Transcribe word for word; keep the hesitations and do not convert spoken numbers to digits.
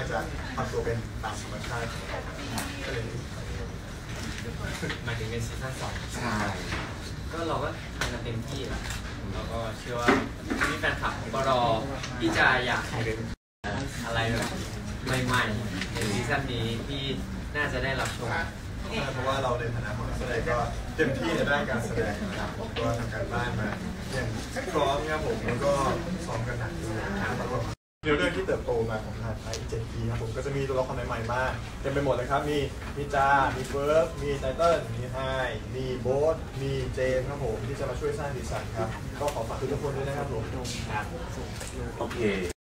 จะทำตัวเป็นตามธรรมชาติของเราก็เลยหมายถึงเป็นซีซั่นสองใช่ก็เราก็ทำกันเต็มที่แล้วเราก็เชื่อว่าพี่แฟนคลับก็รอที่จะอยากให้เป็นอะไรแบบใหม่ๆในซีซั่นนี้ที่น่าจะได้รับชมเพราะว่าเราในฐานะของนักแสดงก็เต็มที่ในด้านการแสดงนะครับผมก็ทำการบ้านมาอย่างพร้อมครับผมแล้วก็ซ้อมกันหนักด้วยนะครับเนื้อเรื่องที่เติบโตมาของทางไทยเจ็ดปีครับผมก็จะมีตัวละครใหม่ๆมากเต็มไปหมดเลยครับมีมีจามีเฟิร์สมีไตเติ้ลมีไฮมีโบ๊ทมีเจมครับผมที่จะมาช่วยสร้างสีสันครับก็ขอฝากทุกคนด้วยนะครับผมโอเค